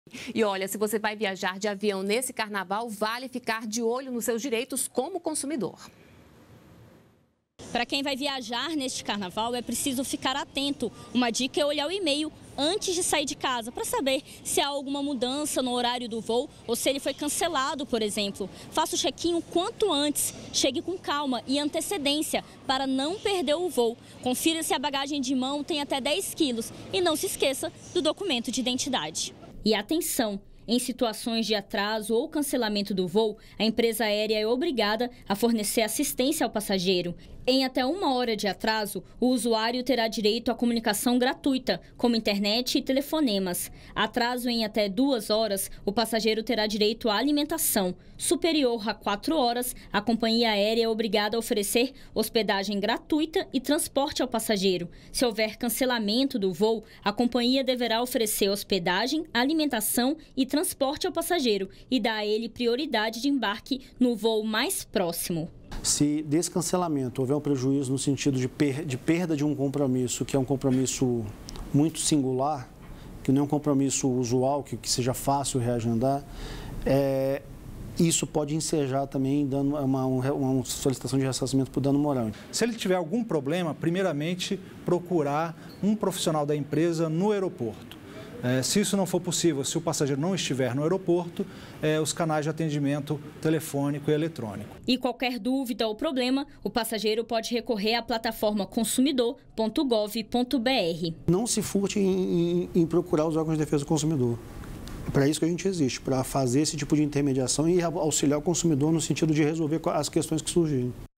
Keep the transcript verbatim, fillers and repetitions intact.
E olha, se você vai viajar de avião nesse carnaval, vale ficar de olho nos seus direitos como consumidor. Para quem vai viajar neste carnaval, é preciso ficar atento. Uma dica é olhar o e-mail antes de sair de casa, para saber se há alguma mudança no horário do voo ou se ele foi cancelado, por exemplo. Faça o check-in o quanto antes, chegue com calma e antecedência para não perder o voo. Confira se a bagagem de mão tem até dez quilos e não se esqueça do documento de identidade. E atenção! Em situações de atraso ou cancelamento do voo, a empresa aérea é obrigada a fornecer assistência ao passageiro. Em até uma hora de atraso, o usuário terá direito à comunicação gratuita, como internet e telefonemas. Atraso em até duas horas, o passageiro terá direito à alimentação. Superior a quatro horas, a companhia aérea é obrigada a oferecer hospedagem gratuita e transporte ao passageiro. Se houver cancelamento do voo, a companhia deverá oferecer hospedagem, alimentação e transporte ao passageiro e dar a ele prioridade de embarque no voo mais próximo. Se desse cancelamento houver um prejuízo no sentido de, per de perda de um compromisso, que é um compromisso muito singular, que não é um compromisso usual, que, que seja fácil reagendar, é, isso pode ensejar também dando uma, uma, uma solicitação de ressarcimento por dano moral. Se ele tiver algum problema, primeiramente procurar um profissional da empresa no aeroporto. É, se isso não for possível, se o passageiro não estiver no aeroporto, é, os canais de atendimento telefônico e eletrônico. E qualquer dúvida ou problema, o passageiro pode recorrer à plataforma consumidor ponto gov ponto br. Não se furte em, em, em procurar os órgãos de defesa do consumidor. É para isso que a gente existe, para fazer esse tipo de intermediação e auxiliar o consumidor no sentido de resolver as questões que surgirem.